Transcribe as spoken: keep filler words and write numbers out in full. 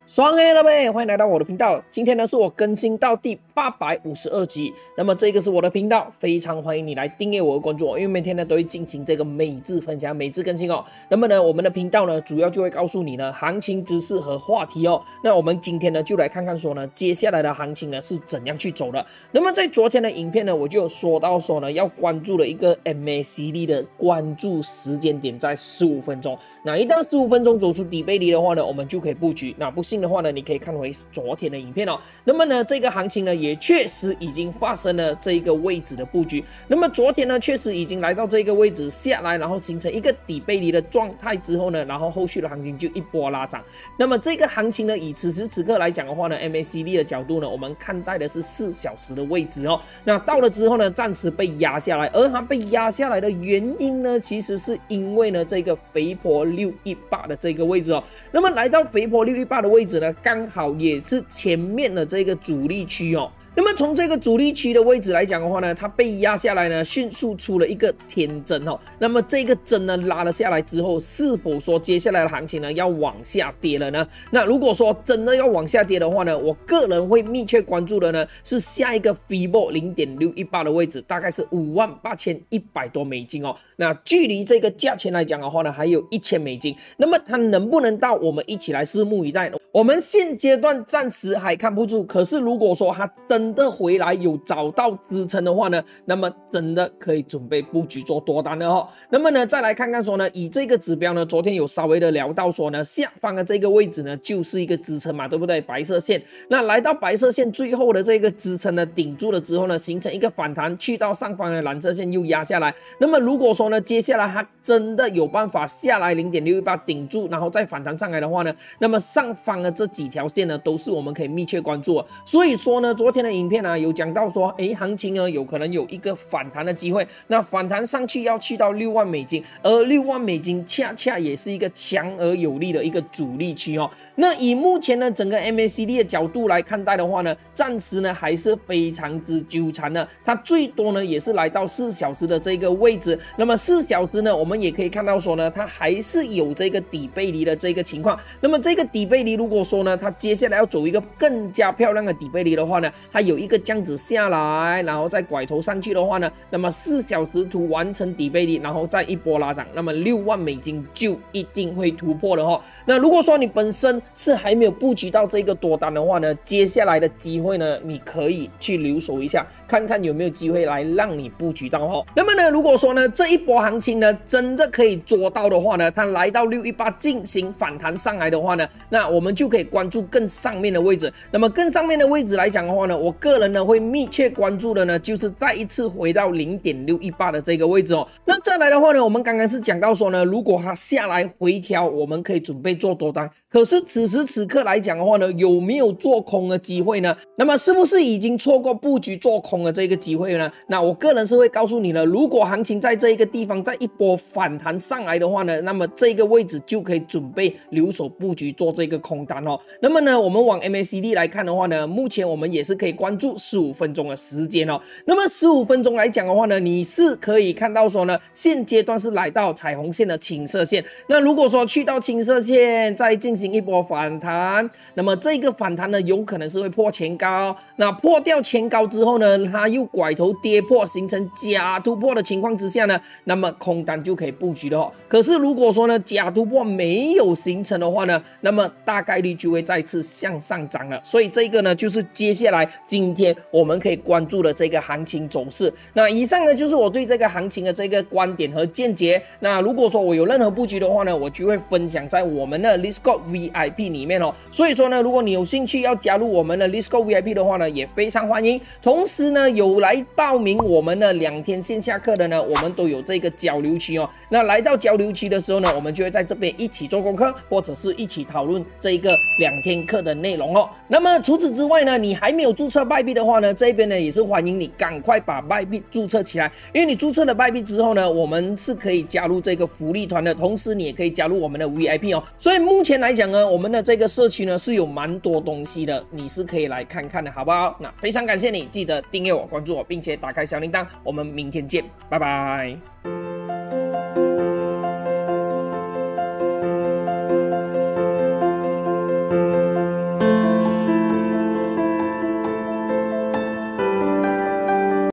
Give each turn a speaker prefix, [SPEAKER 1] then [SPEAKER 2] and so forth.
[SPEAKER 1] 双 A 了呗，欢迎来到我的频道。今天呢是我更新到第八百五十二集，那么这个是我的频道，非常欢迎你来订阅我的关注我，因为每天呢都会进行这个每日分享、每日更新哦。那么呢，我们的频道呢主要就会告诉你呢行情知识和话题哦。那我们今天呢就来看看说呢接下来的行情呢是怎样去走的。那么在昨天的影片呢我就有说到说呢要关注的一个 M A C D 的关注时间点在十五分钟，那一旦十五分钟走出底背离的话呢，我们就可以布局。那不信的话呢，你可以看回昨天的影片哦。那么呢，这个行情呢也确实已经发生了这一个位置的布局。那么昨天呢，确实已经来到这个位置下来，然后形成一个底背离的状态之后呢，然后后续的行情就一波拉涨。那么这个行情呢，以此时此刻来讲的话呢 ，M A C D 的角度呢，我们看待的是四小时的位置哦。那到了之后呢，暂时被压下来，而它被压下来的原因呢，其实是因为呢这个肥婆六一八的这个位置哦。那么来到肥婆六一八的位置呢，刚好也是前面的这个主力区哦。那么从这个主力区的位置来讲的话呢，它被压下来呢，迅速出了一个天针哦。那么这个针呢拉了下来之后，是否说接下来的行情呢要往下跌了呢？那如果说真的要往下跌的话呢，我个人会密切关注的呢是下一个 F I B O 零点六一八 的位置，大概是五万八千一百多美金哦。那距离这个价钱来讲的话呢，还有一千美金。那么它能不能到，我们一起来拭目以待。我们现阶段暂时还看不出，可是如果说它真的回来有找到支撑的话呢，那么真的可以准备布局做多单了哦。那么呢，再来看看说呢，以这个指标呢，昨天有稍微的聊到说呢，下方的这个位置呢就是一个支撑嘛，对不对？白色线，那来到白色线最后的这个支撑呢顶住了之后呢，形成一个反弹，去到上方的蓝色线又压下来。那么如果说呢，接下来它真的有办法下来 零点六一八 顶住，然后再反弹上来的话呢，那么上方的这几条线呢都是我们可以密切关注的。所以说呢，昨天的影片啊有讲到说，诶，行情呢有可能有一个反弹的机会，那反弹上去要去到六万美金，而六万美金恰恰也是一个强而有力的一个主力区哦。那以目前呢整个 M A C D 的角度来看待的话呢，暂时呢还是非常之纠缠的，它最多呢也是来到四小时的这个位置。那么四小时呢，我们也可以看到说呢，它还是有这个底背离的这个情况。那么这个底背离，如果说呢它接下来要走一个更加漂亮的底背离的话呢，它有一个这样子下来，然后再拐头上去的话呢，那么四小时图完成底背离，然后再一波拉涨，那么六万美金就一定会突破的哦。那如果说你本身是还没有布局到这个多单的话呢，接下来的机会呢，你可以去留守一下，看看有没有机会来让你布局到哦。那么呢，如果说呢这一波行情呢真的可以做到的话呢，它来到六一八进行反弹上来的话呢，那我们就可以关注更上面的位置。那么更上面的位置来讲的话呢，我个人呢会密切关注的呢，就是再一次回到 零点六一八 的这个位置哦。那再来的话呢，我们刚刚是讲到说呢，如果它下来回调，我们可以准备做多单。可是此时此刻来讲的话呢，有没有做空的机会呢？那么是不是已经错过布局做空的这个机会呢？那我个人是会告诉你的，如果行情在这一个地方再一波反弹上来的话呢，那么这个位置就可以准备留守布局做这个空单哦。那么呢，我们往 M A C D 来看的话呢，目前我们也是可以关注十五分钟的时间哦。那么十五分钟来讲的话呢，你是可以看到说呢，现阶段是来到彩虹线的青色线。那如果说去到青色线再进行一波反弹，那么这个反弹呢有可能是会破前高，那破掉前高之后呢，它又拐头跌破，形成假突破的情况之下呢，那么空单就可以布局的哦。可是如果说呢假突破没有形成的话呢，那么大概率就会再次向上涨了。所以这个呢就是接下来今天我们可以关注的这个行情走势。那以上呢就是我对这个行情的这个观点和见解。那如果说我有任何布局的话呢，我就会分享在我们的 Discord V I P 里面哦。所以说呢，如果你有兴趣要加入我们的 Discord V I P 的话呢，也非常欢迎。同时呢，有来报名我们的两天线下课的呢，我们都有这个交流区哦。那来到交流区的时候呢，我们就会在这边一起做功课，或者是一起讨论这一个两天课的内容哦。那么除此之外呢，你还没有注册拜币的话呢，这边呢也是欢迎你赶快把拜币注册起来，因为你注册了拜币之后呢，我们是可以加入这个福利团的，同时你也可以加入我们的 V I P 哦。所以目前来讲呢，我们的这个社区呢是有蛮多东西的，你是可以来看看的，好不好？那非常感谢你，记得订阅我、关注我，并且打开小铃铛，我们明天见，拜拜。